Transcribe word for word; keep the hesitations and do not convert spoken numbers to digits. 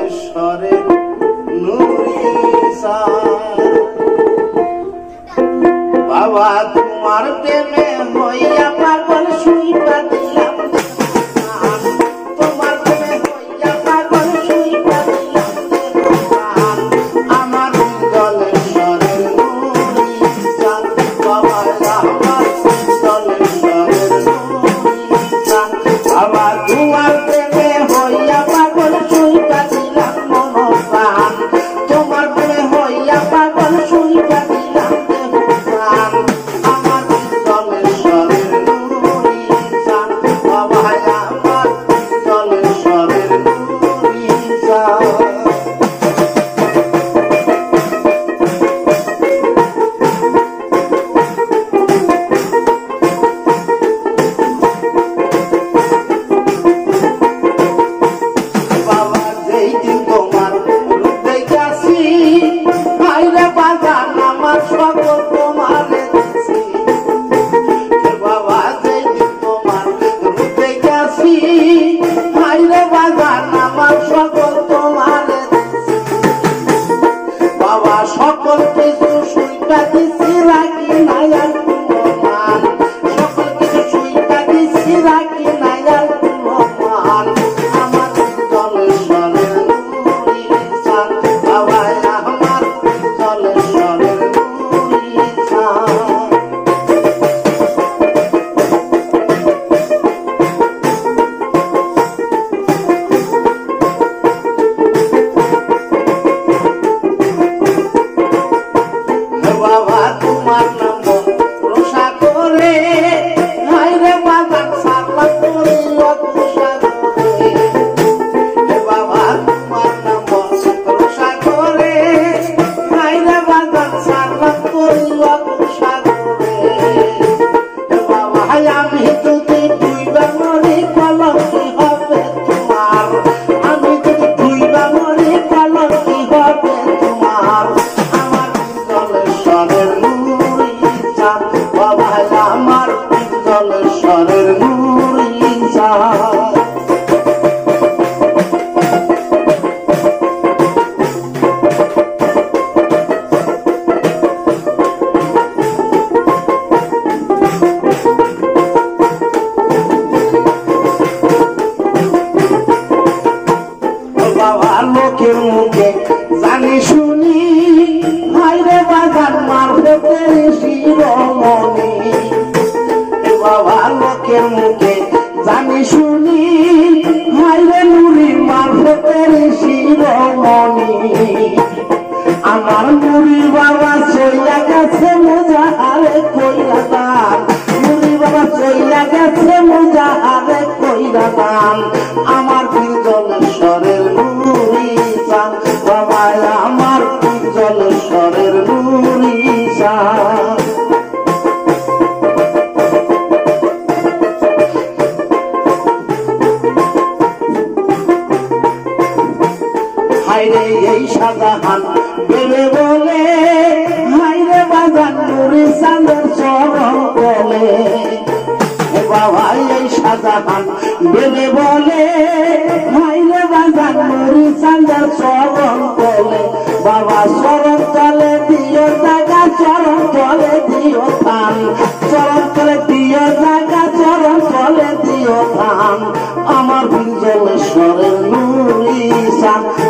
জলেশ্বরের নুরি বাবা তোমার প্রেমে হইয়া পাগল শুইবা দিলাম তোমার প্রেমে হইয়া পাগল শুইবা দিলাম আমার জলেশ্বরের নুরি বাবা আমার জলেশ্বরের নুরি বাবা তোমার প্রেমে হইয়া পাগল শুইবা দিলাম মন প্রাণ তোমার প্রেমে হইয়া পাগল শুইবা দিলাম আমার জলেশ্বরের নুরি বাবা আমার জলেশ্বরের নুরি সকল কিছু সুইটা দিছি রাখি নাই আর কুলমান সকল কিছু সুইটা দিছি রাখি নাই আর কুলমান আমার জলেশ্বরের নুরি চাঁদ বাবা আমার জলেশ্বরের নুরি চাঁদ বাবা তোমার নাম রোষা করে হাইরে বাজার সারলা করে রোষা করে বাবা তোমার নাম রোষা করে হাইরে বাজার সারলা করে রোষা করে বাবা আমি যদি দুইবা মরে কলঙ্কি হবে তোমার আমি যদি দুইবা মরে কলঙ্কি হবে তোমার আমার জলেশ্বরের নুরি চাঁদ বাবা আমার জলেশ্বরের নুরি চাঁদ বাবা লোকের মুখে জানি শুনি হাইরে বাজার মারফতের শিরোমণি বাবা লোকের মুখে জানি শুনি হাইরে নুরি মারফতের শিরোমণি আমার নুরি বাবা চইলা গেছে মুজাহারে কইরা দান নুরি বাবা চইলা গেছে মুজাহারে কইরা দান আমার জলেশ্বরের নুরি চাঁদ বাবা আমার জলেশ্বরের নুরি চাঁদ হাইরে এই শাহজাহান বেবে বলে হাইরে বাজার নুরি চাঁদের চরণ বলে বাবা এই শাহজাহান বেবে বলে হাইরে বাজার নুরি চাঁদের চরণ বলে বাবা চরণ তলে দিও জায়গা চরণ তলে দিও থান চরণ তলে দিও জায়গা চরণ তলে দিও থান আমার জলেশ্বরের নুরি চাঁদ